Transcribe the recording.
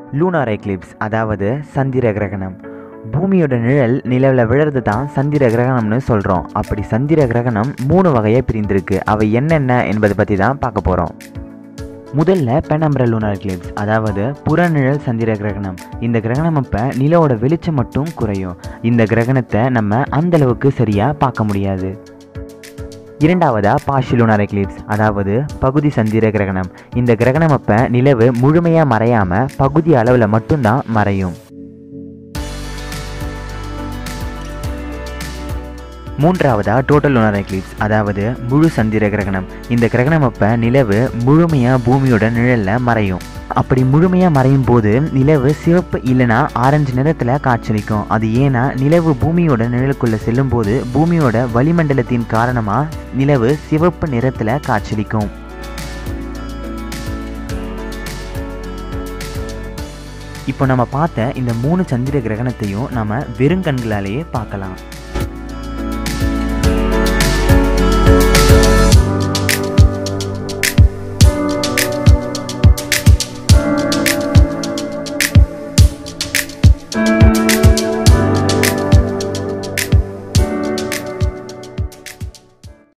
Lunar Eclipse அதாவது சந்திர கிரகணம். பூமியோட நிழல் நிலவில் விழுறது தான் சந்திர கிரகணம்னு சொல்கிறோம். அப்படி சந்திர கிரகணம் 3 வகையாக பிரிந்திருக்கு. அவை என்னென்ன என்பதை பற்றி தான் பார்க்க போகிறோம். முதல்ல பெனம்ப்ரல் லூனார் எக்லிப்ஸ் அதாவது புறநிழல் சந்திர கிரகணம். இந்த கிரகணம் அப்போ நிலவோட வெளிச்சம் மட்டும் குறையும். இந்த கிரகணத்தை நம்ம அந்தளவுக்கு சரியாக பார்க்க முடியாது. இரண்டாவதா பார்ஷியல் லூனார் எக்லிப்ஸ் அதாவது பகுதி சந்திர கிரகணம். இந்த கிரகணம் அப்போ நிலவு முழுமையாக மறையாமல் பகுதி அளவில் மட்டும்தான் மறையும். மூன்றாவதா டோட்டல் லூனார் எக்லிப்ஸ் அதாவது முழு சந்திர கிரகணம். இந்த கிரகணம் அப்போ நிலவு முழுமையாக பூமியோட நிழலில் மறையும். அப்படி முழுமையாக மறையும் போது நிலவு சிவப்பு இல்லைனா ஆரஞ்சு நிறத்தில் காட்சியளிக்கும். அது ஏன்னா நிலவு பூமியோட நிழலுக்குள்ளே செல்லும் போது பூமியோட வளிமண்டலத்தின் காரணமாக நிலவு சிவப்பு நிறத்தில் காட்சியளிக்கும். இப்போ நம்ம பார்த்த இந்த 3 சந்திர கிரகணத்தையும் நம்ம வெறுங்கண்களாலேயே பார்க்கலாம்.